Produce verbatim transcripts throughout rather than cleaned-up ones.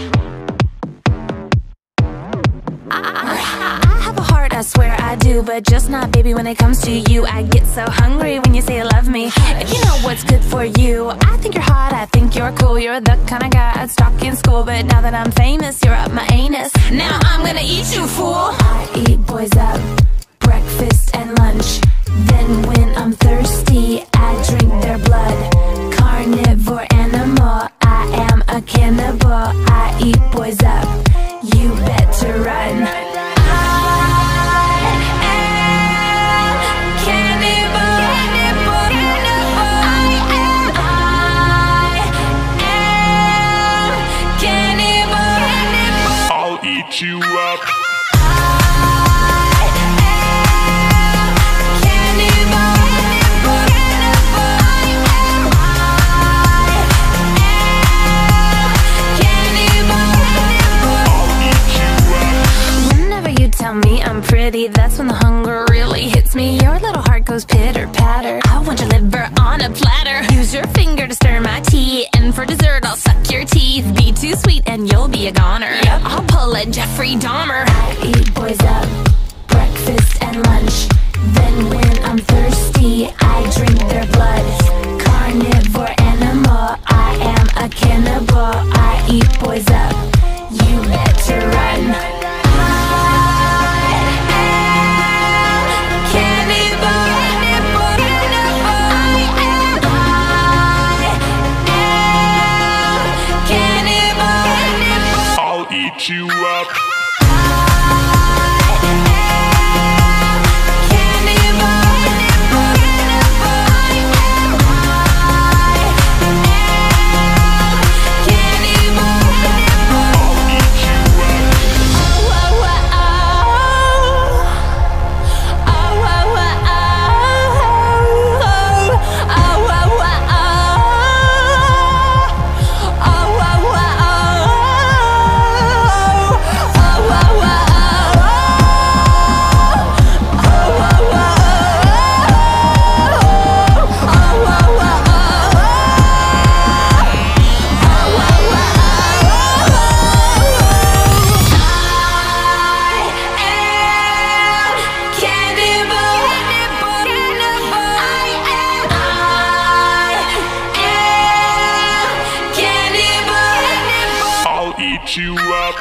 I have a heart, I swear I do, but just not, baby, when it comes to you. I get so hungry when you say you love me. If you know what's good for you, I think you're hot, I think you're cool. You're the kind of guy I'd stalk in school, but now that I'm famous, you're up my anus. Now I'm gonna eat you, fool. I eat boys up, breakfast and lunch. Then when I'm thirsty, I drink their blood. Carnivore animal, I am a cannibal. I eat boys up, you better run. Eat you up. Whenever you tell me I'm pretty, that's when the hunger really hits me. Your little heart goes pitter patter. I want your liver on a platter. Use your finger to stir my tea, and for dessert I'll suck your teeth. Be too sweet and you'll be a goner. Yep. I'll pull a Jeffrey Dahmer. I eat boys up, breakfast and lunch. Then when I'm thirsty, I drink their blood. Carnivore animal, I am a cannibal. I eat boys up, you better run. Eat you up. Eat you up.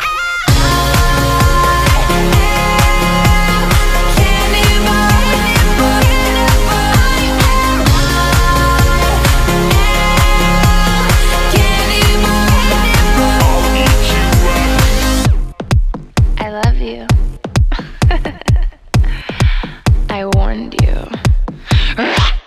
I love you. I warned you.